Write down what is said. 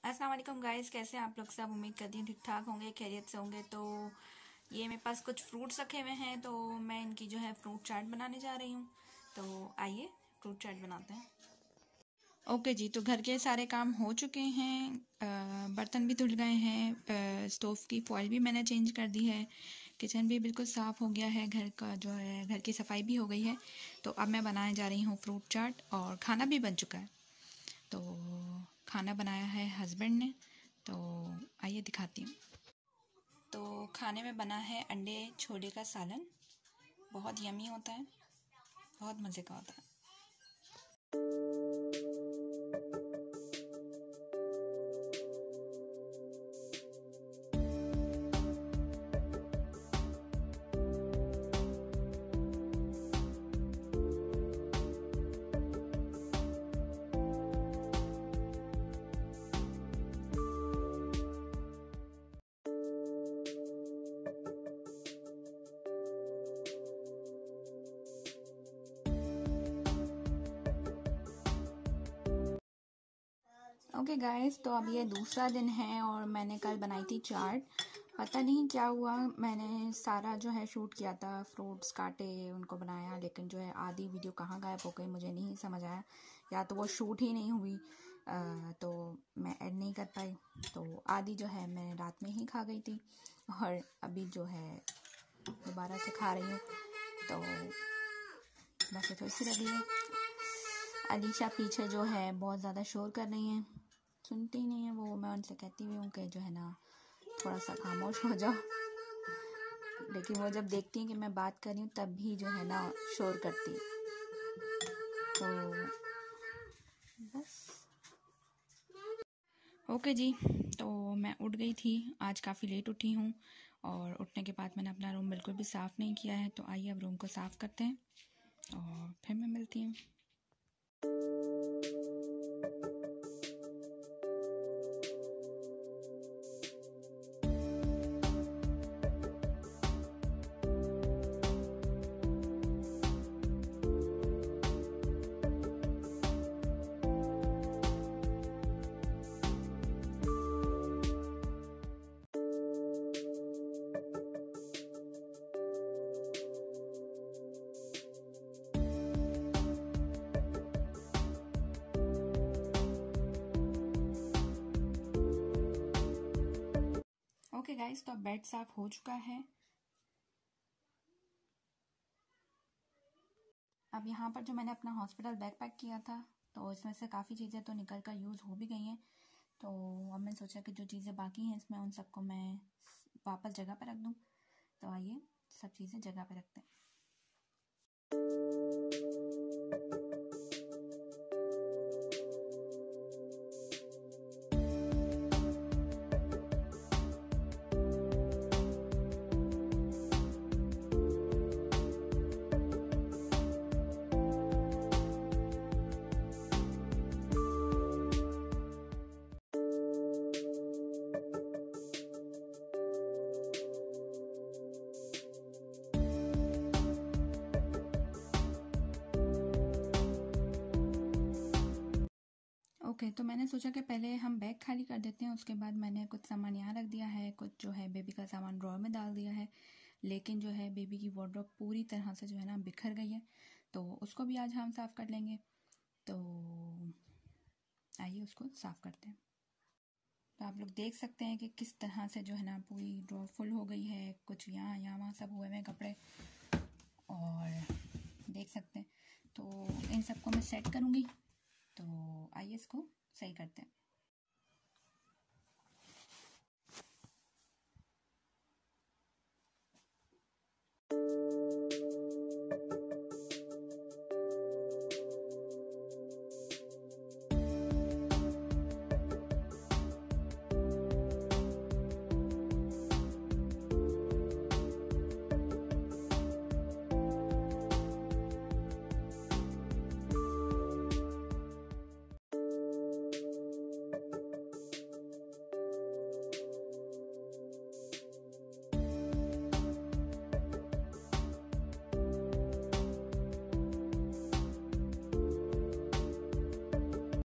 अस्सलाम वालेकुम गाइस, कैसे हैं आप लोग सब। उम्मीद करती हूँ ठीक ठाक होंगे, खैरियत से होंगे। तो ये मेरे पास कुछ फ्रूट्स रखे हुए हैं, तो मैं इनकी जो है फ्रूट चाट बनाने जा रही हूँ। तो आइए फ्रूट चाट बनाते हैं। ओके जी, तो घर के सारे काम हो चुके हैं, बर्तन भी धुल गए हैं, स्टोव की फॉइल भी मैंने चेंज कर दी है, किचन भी बिल्कुल साफ़ हो गया है, घर का जो है घर की सफाई भी हो गई है। तो अब मैं बनाने जा रही हूँ फ्रूट चाट, और खाना भी बन चुका है। तो खाना बनाया है हस्बैंड ने, तो आइए दिखाती हूँ। तो खाने में बना है अंडे छोले का सालन, बहुत यमी होता है, बहुत मज़े का होता है। ओके गाइस, तो अब ये दूसरा दिन है और मैंने कल बनाई थी चाट। पता नहीं क्या हुआ, मैंने सारा जो है शूट किया था, फ्रूट्स काटे, उनको बनाया, लेकिन जो है आधी वीडियो कहाँ गायब हो गई मुझे नहीं समझ आया। या तो वो शूट ही नहीं हुई, तो मैं ऐड नहीं कर पाई। तो आधी जो है मैं रात में ही खा गई थी, और अभी जो है दोबारा से खा रही हूँ। तो बस थोड़ी सी लगी है। अलीशा पीछे जो है बहुत ज़्यादा शोर कर रही हैं, सुनती ही नहीं है वो। मैं उनसे कहती भी हूँ कि जो है ना थोड़ा सा खामोश हो जाओ, लेकिन वो जब देखती हैं कि मैं बात कर रही हूँ तब भी जो है ना शोर करती है। तो बस ओके जी, तो मैं उठ गई थी, आज काफ़ी लेट उठी हूँ, और उठने के बाद मैंने अपना रूम बिल्कुल भी साफ़ नहीं किया है। तो आइए अब रूम को साफ़ करते हैं और फिर मैं मिलती हूँ। ओके गाइस, तो अब बेड साफ हो चुका है। अब यहाँ पर जो मैंने अपना हॉस्पिटल बैग पैक किया था, तो इसमें से काफ़ी चीज़ें तो निकल कर यूज़ हो भी गई हैं। तो अब मैंने सोचा कि जो चीज़ें बाकी हैं इसमें, उन सबको मैं वापस जगह पर रख दूँ। तो आइए सब चीज़ें जगह पर रखते हैं। ओके, तो मैंने सोचा कि पहले हम बैग खाली कर देते हैं, उसके बाद मैंने कुछ सामान यहाँ रख दिया है, कुछ जो है बेबी का सामान ड्रॉर में डाल दिया है। लेकिन जो है बेबी की वार्डरोब पूरी तरह से जो है ना बिखर गई है, तो उसको भी आज हम साफ़ कर लेंगे। तो आइए उसको साफ़ करते हैं। तो आप लोग देख सकते हैं कि किस तरह से जो है ना पूरी ड्रॉर फुल हो गई है, कुछ यहाँ यहाँ वहाँ सब हुए हुए कपड़े, और देख सकते हैं। तो इन सबको मैं सेट करूँगी, तो आइए इसको सही करते हैं।